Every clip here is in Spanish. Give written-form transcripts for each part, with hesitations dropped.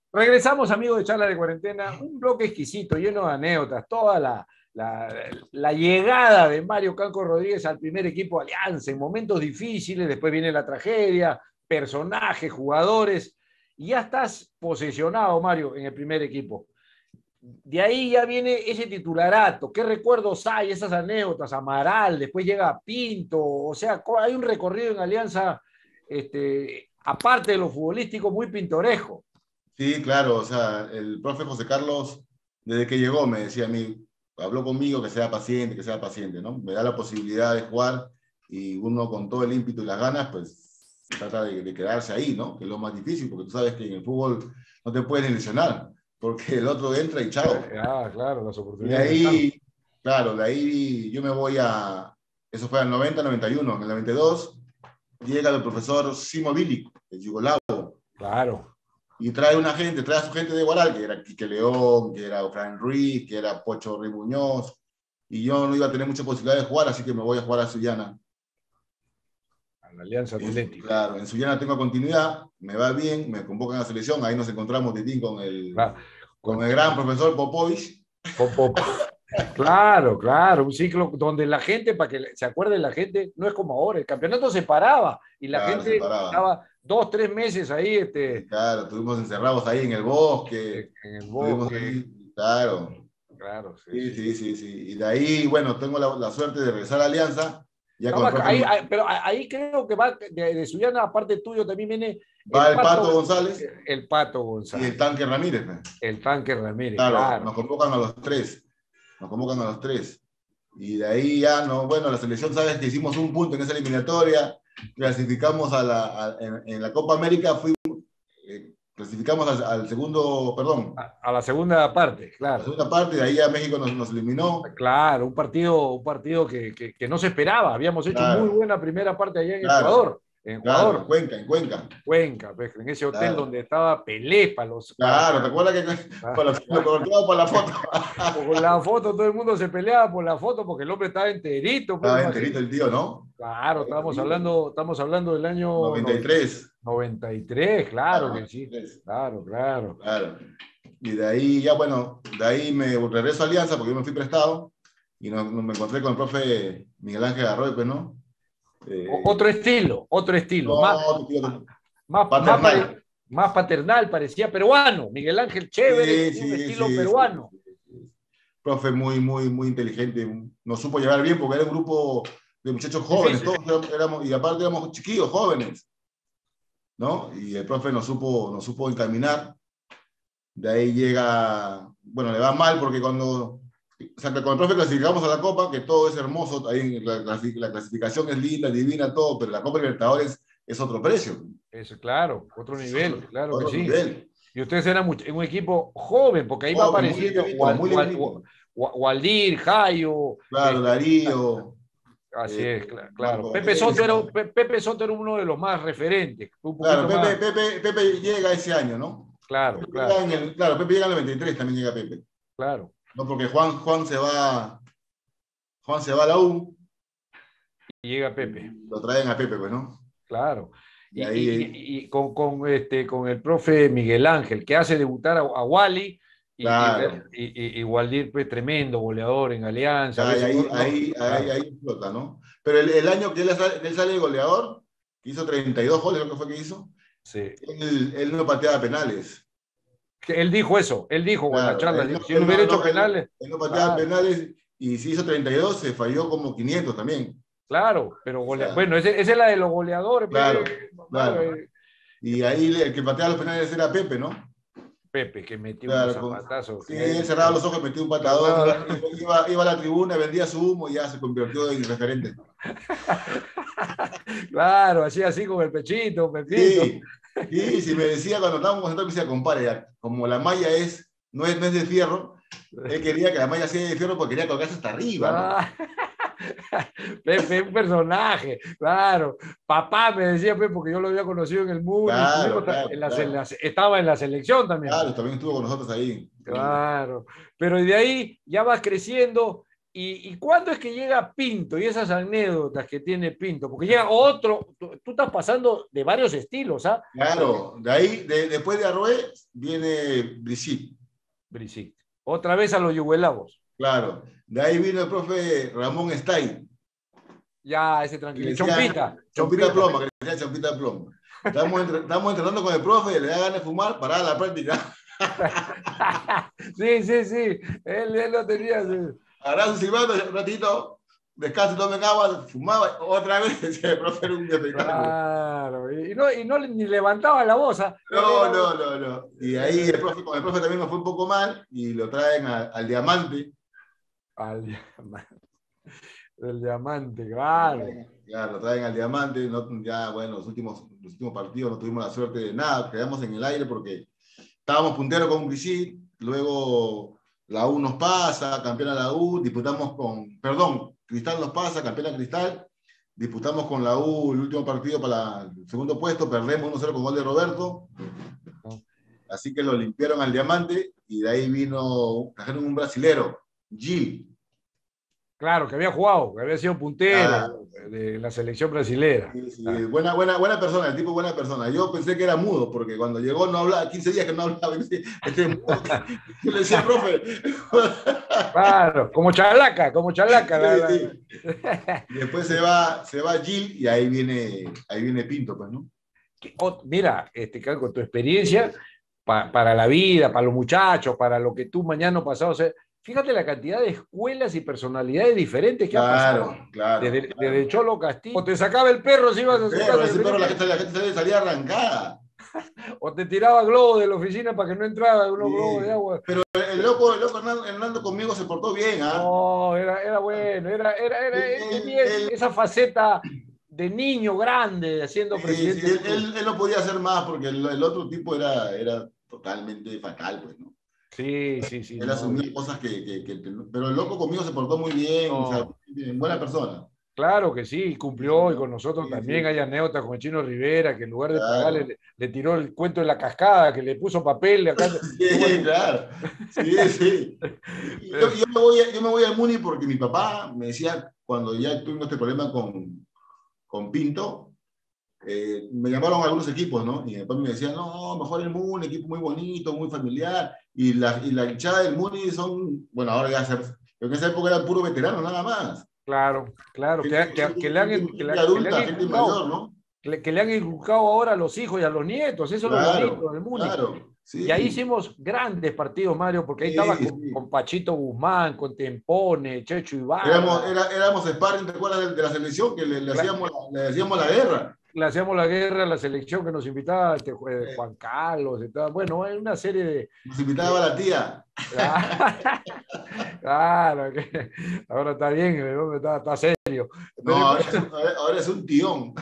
Regresamos, amigos de Charla de Cuarentena, un bloque exquisito, lleno de anécdotas, toda la llegada de Mario Canco Rodríguez al primer equipo de Alianza en momentos difíciles, después viene la tragedia, personajes, jugadores, y ya estás posesionado, Mario, en el primer equipo. De ahí ya viene ese titularato, qué recuerdos hay, esas anécdotas, Amaral, después llega Pinto, o sea, hay un recorrido en Alianza, aparte de lo futbolístico, muy pintoresco. Sí, claro, o sea, el profe José Carlos, desde que llegó, me decía a mí, habló conmigo que sea paciente, ¿no? Me da la posibilidad de jugar y uno con todo el ímpetu y las ganas, pues trata de quedarse ahí, ¿no? Que es lo más difícil, porque tú sabes que en el fútbol no te puedes lesionar, porque el otro entra y chao. Claro, las Y de oportunidades están. ahí, claro, de ahí yo me voy eso fue en 90, 91, en el 92 llega el profesor Simo Bilic, el yugolavo, Claro. y trae a su gente de Guaral, que era Quique León, que era Frank Ruiz, que era Pocho Rey Muñoz, y yo no iba a tener mucha posibilidad de jugar, así que me voy a jugar a Sullana. A la Alianza Atlética. Claro, en Sullana tengo continuidad, me va bien, me convocan a la selección, ahí nos encontramos, Titín, Claro. con el gran profesor Popovich. Con, con, claro, claro, un ciclo donde la gente, para que se acuerde la gente, no es como ahora, el campeonato se paraba y la Claro, se gente paraba. estaba 2, 3 meses ahí Y claro, estuvimos encerrados ahí en el bosque, en el estuvimos bosque, ahí, claro. claro, sí, Sí, sí. sí, sí, sí. Y de ahí, bueno, tengo la suerte de regresar a Alianza, ya con el profe Pero ahí creo que va de Suyana, aparte tuyo, también viene va el Pato González El Pato y el González, Tanque Ramírez, pues. el Tanque Ramírez, Claro, claro. nos convocan a los tres. Nos convocan a los tres. Y de ahí ya no, bueno, la selección, sabes que hicimos un punto en esa eliminatoria, clasificamos en la Copa América, clasificamos al segundo, perdón, A la segunda parte, a la claro. segunda parte, de ahí ya México nos eliminó. Claro, un partido que no se esperaba. Habíamos hecho muy Claro, buena primera parte allá en claro, Ecuador. En claro, Ecuador, En Cuenca, Cuenca, pues, en ese hotel claro. donde estaba Pelé Claro, ¿te acuerdas que lo colocamos por la foto? con la foto, todo el mundo se peleaba por la foto porque el hombre estaba enterito, pues, Estaba imagínate. enterito el tío, ¿no? Claro, Estaba enterito. estamos hablando del año 93. 93, Claro, claro que sí. 93. Claro, claro. Claro. Y de ahí ya, bueno, de ahí me regreso a Alianza porque yo me fui prestado y me encontré con el profe Miguel Ángel Arroyo, pues, ¿no? Otro estilo, otro estilo. No, tu tío, Más, más, paternal. más paternal, parecía peruano. Miguel Ángel Chévere, Sí, tenía un sí, estilo sí, sí, peruano. sí. Profe muy, muy, muy inteligente. Nos supo llevar bien porque era un grupo de muchachos jóvenes, Difícil. todos éramos, y aparte éramos chiquillos, jóvenes, ¿no? Y el profe nos supo encaminar. De ahí llega, bueno, le va mal porque o sea, que con el profe clasificamos a la Copa, que todo es hermoso, ahí la clasificación es linda, divina, todo, pero la Copa Libertadores es otro precio, Eso, claro, otro es nivel, claro que otro sí. nivel. Y ustedes eran un equipo joven, porque ahí va Joven, apareciendo muy livianito. Waldir, Jairo, Claro, Darío, así es, claro. Marco Deza. Pepe Soto era uno de los más referentes, un Claro, poquito más, Pepe llega ese año, ¿no? claro, claro, Claro, Pepe llega en el 93, también llega Pepe. claro. No, porque Juan se va a la U, Y llega Pepe. y lo traen a Pepe, pues, ¿no? Claro. Y ahí, Y con el profe Miguel Ángel, que hace debutar a Wally claro. y Waldir, pues tremendo goleador en Alianza. A Ya, y veces claro, ahí explota, ¿no? Pero el año que él sale de goleador, que hizo 32 goles, creo que fue que hizo, sí. él no pateaba penales. Que él dijo en la Claro, charla, si él hubiera hecho penales, él no pateaba claro, penales y si hizo 32, se falló como 500 también. claro, pero O sea, bueno, esa es la de los goleadores, claro, Mario, claro. Y ahí el que pateaba los penales era Pepe, ¿no? Pepe, que metió unos Claro, zapatazos, sí, él cerraba los ojos, metía un patadón, iba a la tribuna, vendía su humo y ya se convirtió en referente. claro, hacía así con el pechito, Pepito. Sí, sí, si me decía cuando estábamos concentrados, me decía, compadre, ya, como la malla no es de fierro, él quería que la malla sea de fierro porque quería colgarse hasta arriba, ¿no? Ah, Pepe, un personaje, claro. Papá me decía Pepe, porque yo lo había conocido en el Muni, Claro, claro, claro. estaba en la selección también. Claro, también estuvo con nosotros ahí. Claro. Pero de ahí ya vas creciendo ¿Y cuándo es que llega Pinto y esas anécdotas que tiene Pinto? Porque llega otro, tú estás pasando de varios estilos, ¿ah? Porque Claro, de ahí, después de Arrué, viene Brigitte. Brigitte, otra vez a los yugoslavos. Claro, de ahí vino el profe Ramón Stein. Ya, ese Que le tranquilo. decía Chompita, Chompita Chompita. Ploma, que le decía Chompita Ploma. Estamos entrenando con el profe, le da ganas de fumar, parada la práctica. Sí, sí, sí. Él lo tenía. Sí. Hará su silbato, un ratito, descanso, tome agua, fumaba, otra vez, el profe era un espectáculo. Claro. Y no ni levantaba la voz. ¿Ah? No, no, no, no. Y ahí Eh, con el profe también me fue un poco mal y lo traen al Diamante. al diamante. El diamante, claro. Ya lo traen al Diamante. No, ya, bueno, los últimos partidos no tuvimos la suerte de nada. Quedamos en el aire porque estábamos punteros con Brigitte. Luego la U nos pasa, campeona la U. Disputamos con, perdón, Cristal nos pasa, campeona Cristal. Disputamos con la U el último partido para el segundo puesto. Perdemos 1-0 con gol de Roberto. Así que lo limpiaron al Diamante y de ahí trajeron un brasilero, Gil. Claro, que había sido puntero de la selección brasilera. Sí, sí, Ah. buena persona, el tipo buena persona. Yo pensé que era mudo, porque cuando llegó no hablaba, 15 días que no hablaba. Este mudo. Yo le decía, profe. Claro, como chalaca. Sí, sí. Y después se va Gil y ahí viene Pinto, pues, ¿no? Mira, con tu experiencia para la vida, para los muchachos, para lo que tú mañana o pasado, o sea, fíjate la cantidad de escuelas y personalidades diferentes que ha pasado. Claro, claro, Desde claro. Cholo Castillo, o te sacaba el perro si ibas a su casa, Ese perro, la gente salía arrancada. o te tiraba globos de la oficina para que no entrara unos globos de Sí. agua. Pero el loco Hernando conmigo se portó bien, ¿ah? No, era bueno, él tenía Él, esa faceta de niño grande haciendo sí, sí, presidente del club. él no podía hacer más porque el otro tipo era totalmente fatal, pues, ¿no? Sí, sí, sí, Él no. asumía cosas pero el loco conmigo se portó muy bien, o sea, No. buena persona. Claro que sí, Sí, sí, cumplió y con ¿no? nosotros Sí, también sí, hay anécdotas con el Chino Rivera, que en lugar de pagarle claro. le tiró el cuento de la cascada, que le puso papel acá. Sí, claro. Sí, sí. Pero, Yo me voy al Muni porque mi papá me decía, cuando ya tuvimos este problema con Pinto, me llamaron a algunos equipos, ¿no? Y mi papá me decía, no, mejor el Muni, equipo muy bonito, muy familiar, y la hinchada del Muni son, bueno, ahora ya pero en esa época eran puro veterano, nada más. claro, claro, Gente adulta, gente mayor, ¿no? que le han inculcado ahora a los hijos y a los nietos, eso es lo bonito Claro, del Múnich. claro, Y ahí sí, hicimos grandes partidos, Mario, porque ahí estabas sí, con sí. Pachito Guzmán, con Tempone, Checho Éramos, Ibarra, era- éramos sparring, ¿te acuerdas de la selección? Que le Cla- hacíamos, le hacíamos la guerra. le hacíamos la guerra a la selección que nos invitaba Eh, Juan Carlos y tal. Bueno, hay una serie Nos invitaba de, la tía. claro, ahora está bien, está serio. No, Pero, ahora es un tión.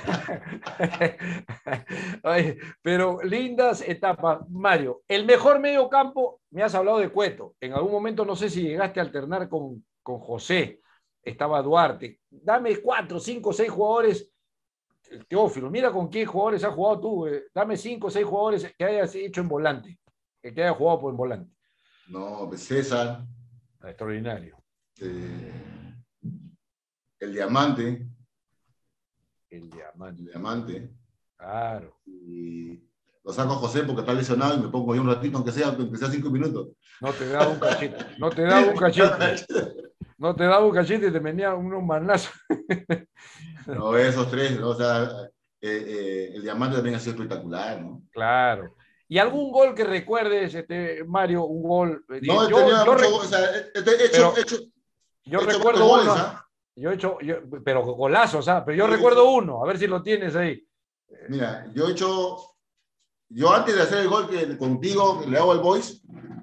ay, pero lindas etapas. Mario, el mejor medio campo, me has hablado de Cueto. En algún momento no sé si llegaste a alternar con José, estaba Duarte. Dame 4, 5, 6 jugadores. Teófilo, mira con qué jugadores has jugado tú. Dame 5, 6 jugadores que hayas hecho en volante, que hayas jugado por en volante. No, pues César, Extraordinario. eh, el Diamante, El diamante. el Diamante. Claro. Y lo saco a José porque está lesionado y me pongo yo un ratito, aunque sea 5 minutos. No te daba un cachete. No te daba un cachete. No te daba un cachete y te venía unos manazos. No, esos tres, ¿no? O sea, el Diamante también ha sido espectacular, ¿no? Claro. ¿Y algún gol que recuerdes, Mario? Un gol. No, he tenido mucho, o sea, pero yo he hecho varios recuerdo goles, uno. ¿ah? Pero golazos, ¿ah? Pero yo Sí, recuerdo sí. uno. A ver si lo tienes ahí. Mira, yo antes de hacer el gol que contigo, que le hago al Boys,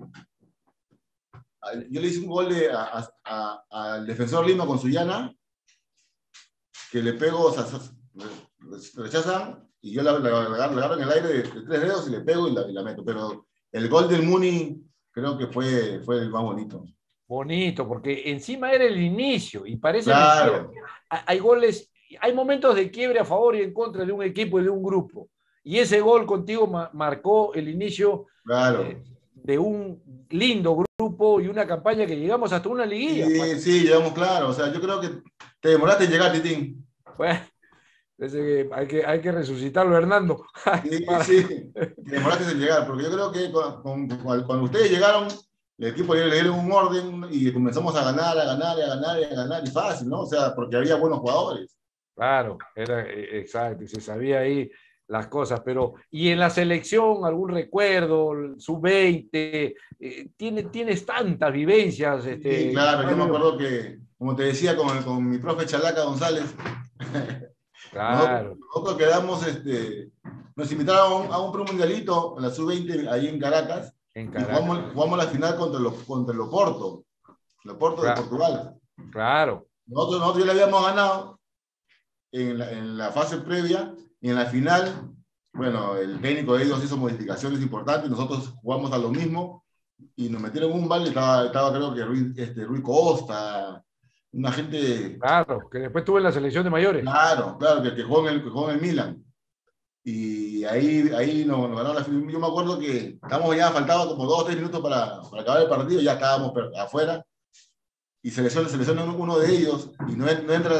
yo le hice un gol al defensor Lima con Suyana, que le pego, o sea, rechazan, y yo la agarro en el aire de 3 dedos y le pego y la meto. Pero el gol del Muni creo que fue el más bonito. Bonito, porque encima era el inicio y parece mentira. Claro, Hay goles, hay momentos de quiebre a favor y en contra de un equipo y de un grupo. Y ese gol contigo marcó el inicio claro. de un lindo grupo y una campaña que llegamos hasta una liguilla. Sí, sí, llegamos claro. O sea, yo creo que te demoraste en llegar, Titín. Bueno, parece que hay que resucitarlo, Hernando. Sí, Para- sí, te demoraste en llegar, porque yo creo que cuando ustedes llegaron, el equipo le dieron un orden y comenzamos a ganar, a ganar, a ganar, a ganar, y fácil, ¿no? O sea, porque había buenos jugadores. Claro, era exacto, y se sabía ahí las cosas, pero ¿y en la selección algún recuerdo, el sub-20? Tienes tantas vivencias, Sí, claro, yo me Mario. acuerdo que, como te decía, con mi profe Chalaca González, Claro, nosotros quedamos, nos invitaron a un premundialito en la sub-20 ahí en Caracas en y Caracas. jugamos la final contra el Oporto de Portugal. Claro, Nosotros ya le habíamos ganado en la fase previa y en la final, bueno, el técnico de ellos hizo modificaciones importantes, nosotros jugamos a lo mismo y nos metieron un balde, estaba creo que Rui Costa, una gente, claro, que después tuve en la selección de mayores. claro, claro, que jugó en el Milan. Y ahí nos ganaron la final. Yo me acuerdo que faltaba como 2 o 3 minutos para acabar el partido, ya estábamos afuera y selecciona uno de ellos y no entra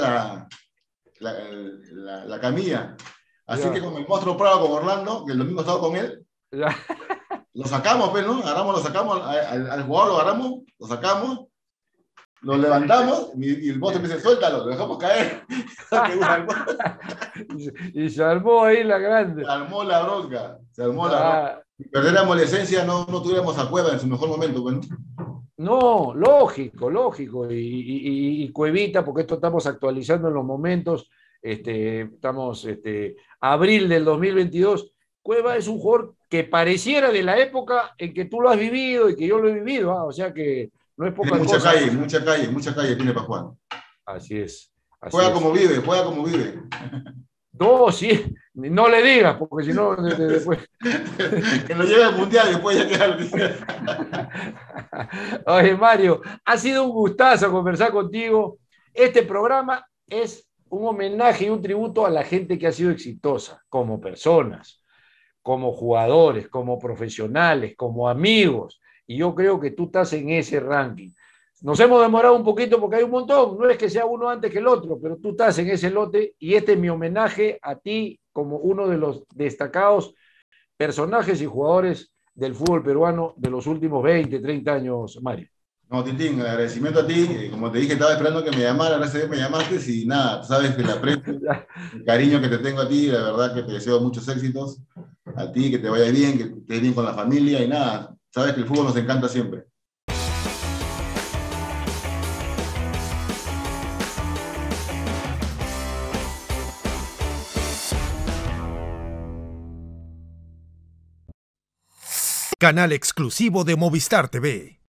la camilla. Así que Ya, con el monstruo Prado, con Orlando, que el domingo estaba con él, ya. lo sacamos, pues, ¿no? Lo sacamos, al jugador lo agarramos, lo sacamos, lo levantamos y el monstruo me dice, suéltalo, lo dejamos caer. Y se armó ahí la Se grande. armó la bronca, se armó la bronca. Ah, Si perdiéramos la esencia, no tuviéramos a Cueva en su mejor momento, pues, ¿no? no, lógico, lógico. Y Cuevita, porque esto estamos actualizando en los momentos, estamos abril del 2022. Cueva es un jugador que pareciera de la época en que tú lo has vivido y que yo lo he vivido, o sea que no es Tiene poca cosa. mucha calle tiene para jugar. Así es, así Juega es. como vive, juega como vive. No, sí, no le digas, porque si no, después. Que no llegue al mundial y después ya queda. Oye, Mario, ha sido un gustazo conversar contigo. Este programa es un homenaje y un tributo a la gente que ha sido exitosa como personas, como jugadores, como profesionales, como amigos. Y yo creo que tú estás en ese ranking. Nos hemos demorado un poquito porque hay un montón, no es que sea uno antes que el otro, pero tú estás en ese lote y este es mi homenaje a ti como uno de los destacados personajes y jugadores del fútbol peruano de los últimos 20, 30 años, Mario. No, Tintín, agradecimiento a ti. Como te dije, estaba esperando que me llamara, gracias a Dios me llamaste y nada, tú sabes que el aprecio, el cariño que te tengo a ti, la verdad que te deseo muchos éxitos. A ti, que te vaya bien, que estés bien con la familia y nada, sabes que el fútbol nos encanta siempre. Canal exclusivo de Movistar TV.